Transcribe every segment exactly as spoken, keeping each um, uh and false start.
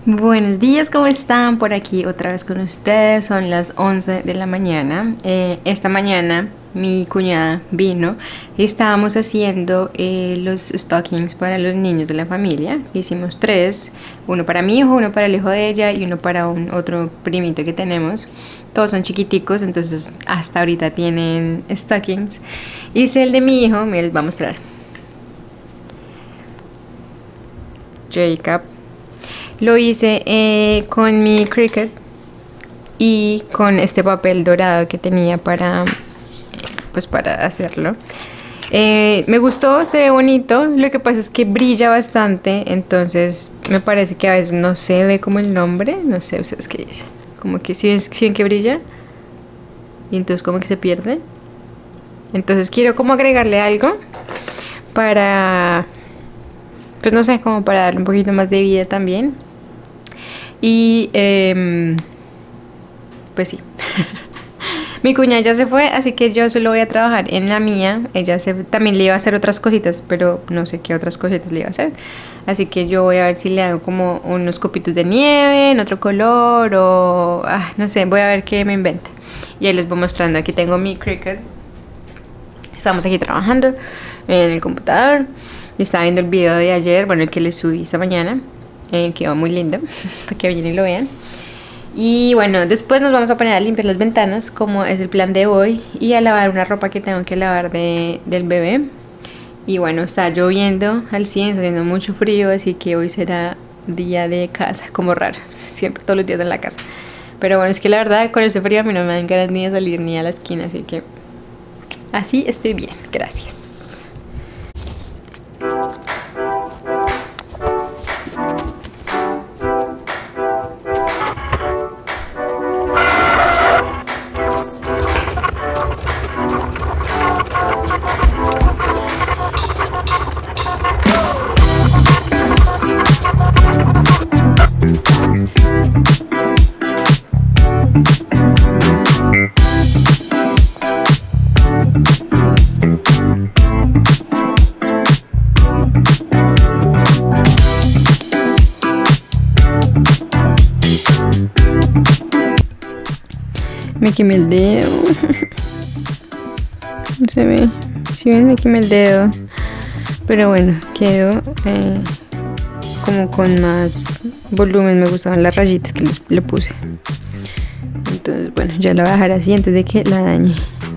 Buenos días, ¿cómo están? Por aquí otra vez con ustedes, son las once de la mañana. Eh, esta mañana mi cuñada vino y estábamos haciendo eh, los stockings para los niños de la familia. Hicimos tres, uno para mi hijo, uno para el hijo de ella y uno para un otro primito que tenemos. Todos son chiquiticos, entonces hasta ahorita tienen stockings. Hice el de mi hijo, me les voy a mostrar. Jacob. Lo hice eh, con mi Cricut y con este papel dorado que tenía para, pues para hacerlo. Eh, me gustó, se ve bonito. Lo que pasa es que brilla bastante, entonces me parece que a veces no se ve como el nombre. No sé, ¿ustedes qué dicen? Como que si ¿sí, ven que brilla y entonces como que se pierde. Entonces quiero como agregarle algo para, pues no sé, como para darle un poquito más de vida también. Y eh, pues sí. Mi cuñada ya se fue, así que yo solo voy a trabajar en la mía. Ella se, también le iba a hacer otras cositas, pero no sé qué otras cositas le iba a hacer. Así que yo voy a ver si le hago como unos copitos de nieve en otro color o ah, no sé, voy a ver qué me invente. Y ahí les voy mostrando. Aquí tengo mi Cricut. Estamos aquí trabajando en el computador. Yo estaba viendo el video de ayer, bueno, el que les subí esta mañana. Eh, quedó muy lindo, para que vayan y lo vean. Y bueno, después nos vamos a poner a limpiar las ventanas, como es el plan de hoy, y a lavar una ropa que tengo que lavar de, del bebé. Y bueno, está lloviendo al cien, está haciendo mucho frío, así que hoy será día de casa, como raro, siempre todos los días en la casa. Pero bueno, es que la verdad con este frío a mí no me dan ganas ni de salir ni a la esquina, así que así estoy bien, gracias. Me quemé el dedo. No se ve. Si ven, me quemé el dedo. Pero bueno, quedó eh, como con más volumen. Me gustaban las rayitas que les, le puse. Entonces, bueno, ya la voy a dejar así antes de que la dañe.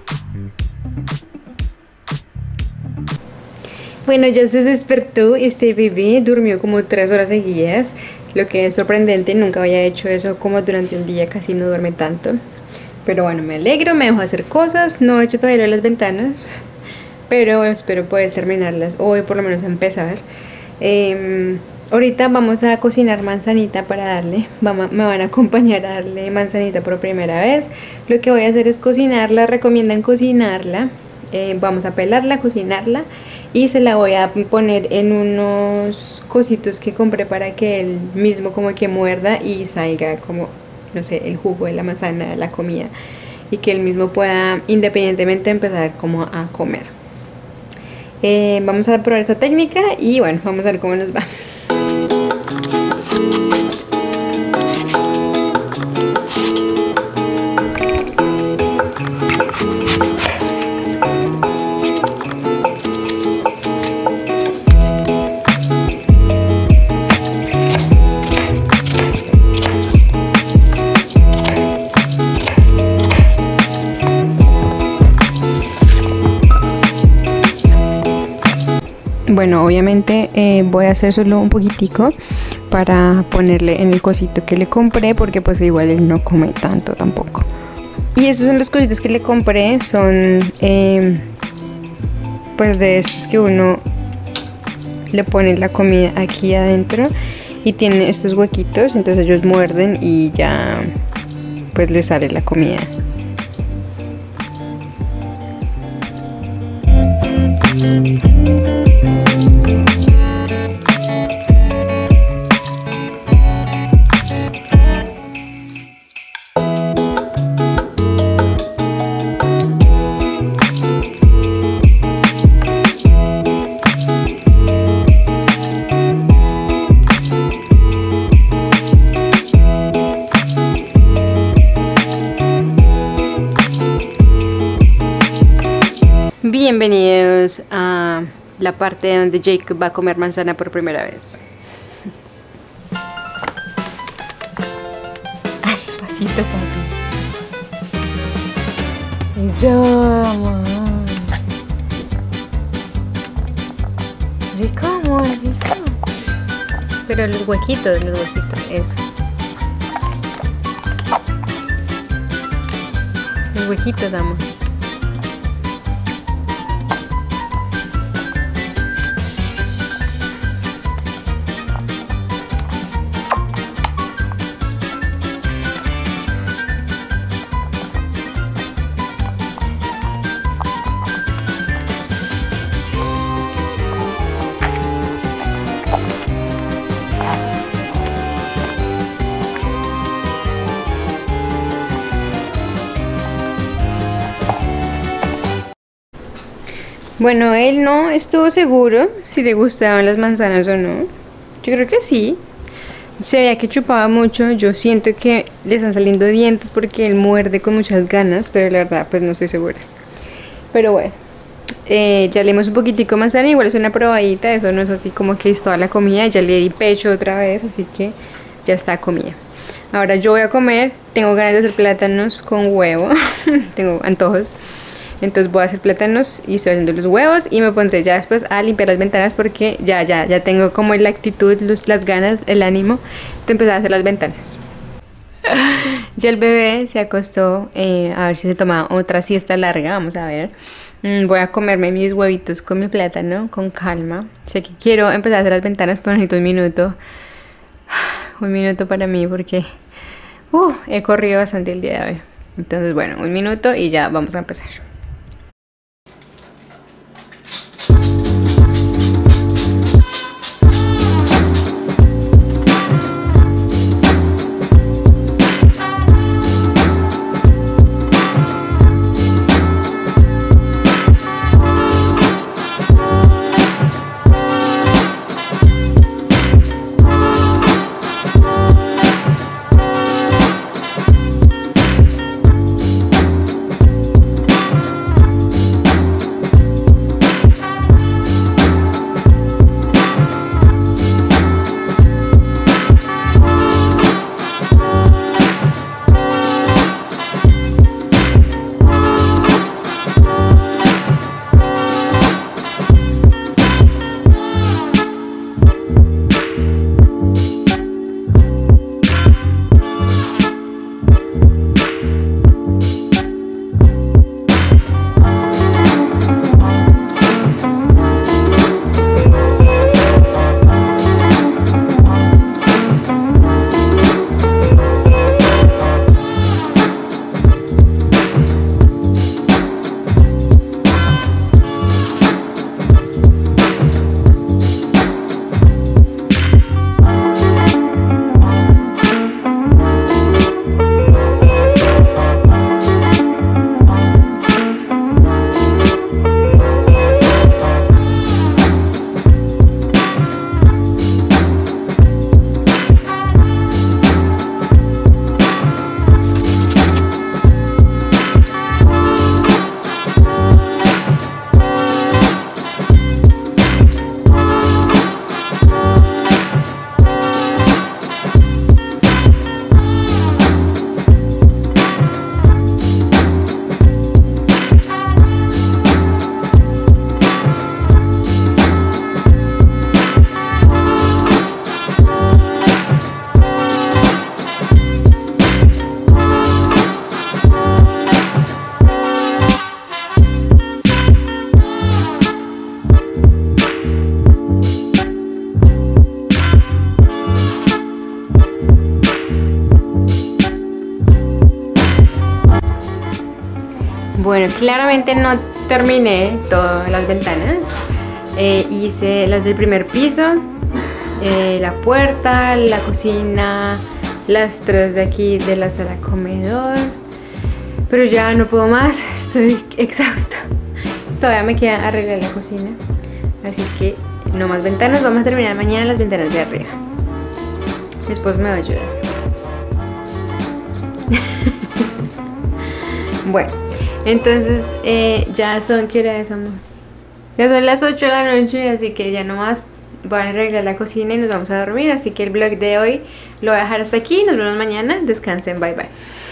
Bueno, ya se despertó este bebé. Durmió como tres horas seguidas. Lo que es sorprendente, nunca había hecho eso como durante el día. Casi no duerme tanto. Pero bueno, me alegro, me dejo hacer cosas. No he hecho todavía las ventanas, pero espero poder terminarlas hoy, por lo menos empezar. eh, Ahorita vamos a cocinar manzanita para darle. Vamos, me van a acompañar a darle manzanita por primera vez. Lo que voy a hacer es cocinarla, recomiendan cocinarla. eh, Vamos a pelarla, cocinarla y se la voy a poner en unos cositos que compré para que él mismo como que muerda y salga como, no sé, el jugo de la manzana, la comida, y que él mismo pueda independientemente empezar como a comer. Eh, vamos a probar esta técnica y bueno, vamos a ver cómo nos va. Bueno, obviamente eh, voy a hacer solo un poquitico para ponerle en el cosito que le compré, porque pues igual él no come tanto tampoco. Y estos son los cositos que le compré, son eh, pues de estos que uno le pone la comida aquí adentro y tiene estos huequitos, entonces ellos muerden y ya pues les sale la comida. bienvenidos a la parte donde Jacob va a comer manzana por primera vez. Ay, pasito, papi. Eso, amor. Rico, amor, rico. Pero los huequitos, los huequitos, eso. Los huequitos, amor. Bueno, él no estuvo seguro si le gustaban las manzanas o no. Yo creo que sí. Se veía que chupaba mucho. Yo siento que le están saliendo dientes porque él muerde con muchas ganas, pero la verdad pues no estoy segura. Pero bueno, eh, ya le dimos un poquitico de manzana. Igual es una probadita, eso no es así como que es toda la comida. Ya le di pecho otra vez, así que ya está comida. Ahora yo voy a comer. Tengo ganas de hacer plátanos con huevo. Tengo antojos. Entonces voy a hacer plátanos y estoy haciendo los huevos y me pondré ya después a limpiar las ventanas porque ya, ya, ya tengo como la actitud, los, las ganas, el ánimo de empezar a hacer las ventanas. Ya el bebé se acostó, eh, a ver si se toma otra siesta larga, vamos a ver. Mm, voy a comerme mis huevitos con mi plátano, con calma. Sé que quiero empezar a hacer las ventanas, pero necesito un minuto. Un minuto para mí porque uh, he corrido bastante el día de hoy. Entonces bueno, un minuto y ya vamos a empezar. Bueno, claramente no terminé todas las ventanas. Eh, hice las del primer piso, eh, la puerta, la cocina, las tres de aquí de la sala comedor. Pero ya no puedo más, estoy exhausta. Todavía me queda arreglar la cocina. Así que no más ventanas, vamos a terminar mañana las ventanas de arriba. Mi esposo me va a ayudar. Bueno, Entonces, eh, ya son, ¿qué hora es, amor? Ya son las ocho de la noche, así que ya nomás voy a arreglar la cocina y nos vamos a dormir. Así que el vlog de hoy lo voy a dejar hasta aquí. Nos vemos mañana. Descansen, bye bye.